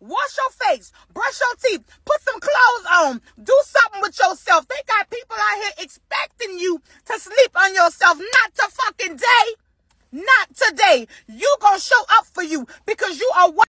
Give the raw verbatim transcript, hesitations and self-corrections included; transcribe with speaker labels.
Speaker 1: Wash your face. Brush your teeth. Put some clothes on. Do something with yourself. They got people out here expecting you to sleep on yourself. Not to fucking day. Not today. You gonna show up for you because you are